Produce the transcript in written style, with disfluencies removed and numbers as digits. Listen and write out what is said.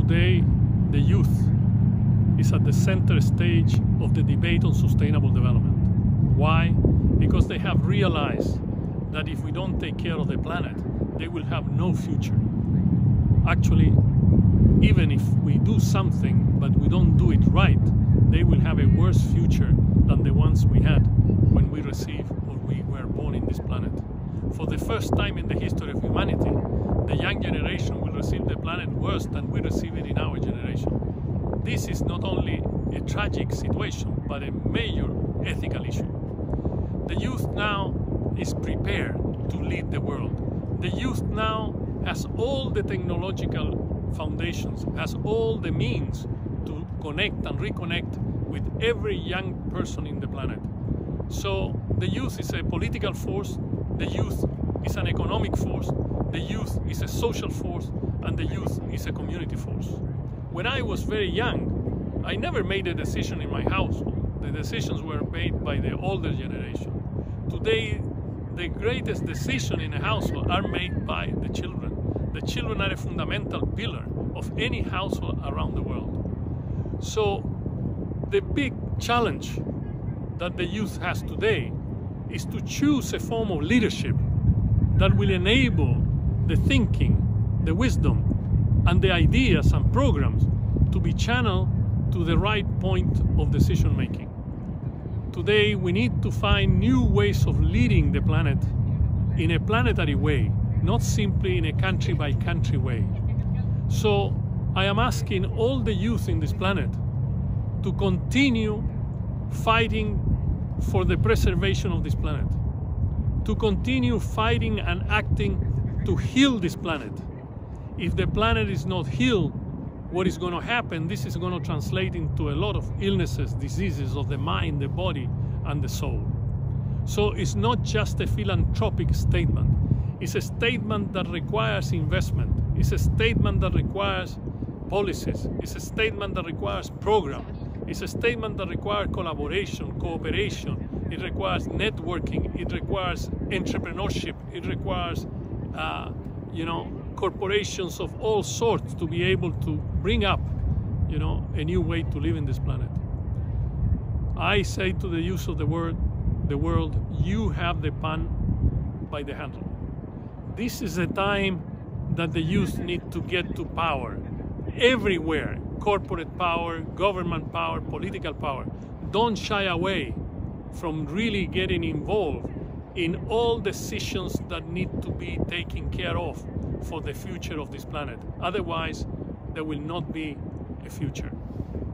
today, the youth is at the center stage of the debate on sustainable development. Why? Because they have realized that if we don't take care of the planet, they will have no future. Actually, even if we do something, but we don't do it right, they will have a worse future than the ones we had when we received or we were born in this planet. For the first time in the history of humanity, the young generation will receive the planet worse than we receive it in our generation. This is not only a tragic situation, but a major ethical issue. The youth now is prepared to lead the world. The youth now has all the technological foundations, has all the means to connect and reconnect with every young person in the planet. So the youth is a political force, the youth is an economic force, the youth is a social force, and the youth is a community force. When I was very young, I never made a decision in my household. The decisions were made by the older generation. Today, the greatest decision in a household are made by the children. The children are a fundamental pillar of any household around the world. So the big challenge that the youth has today is to choose a form of leadership that will enable the thinking, the wisdom, and the ideas and programs to be channeled to the right point of decision making. Today we need to find new ways of leading the planet in a planetary way, not simply in a country by country way. So I am asking all the youth in this planet to continue fighting for the preservation of this planet, to continue fighting and acting to heal this planet. If the planet is not healed, what is going to happen? This is going to translate into a lot of illnesses, diseases of the mind, the body, and the soul. So it's not just a philanthropic statement. It's a statement that requires investment. It's a statement that requires policies. It's a statement that requires programs. It's a statement that requires collaboration, cooperation. It requires networking. It requires entrepreneurship. It requires, corporations of all sorts to be able to bring up, a new way to live in this planet. I say to the youth of the world, you have the pan by the handle. This is a time that the youth need to get to power everywhere. Corporate power, government power, political power. Don't shy away from really getting involved in all decisions that need to be taken care of for the future of this planet. Otherwise, there will not be a future.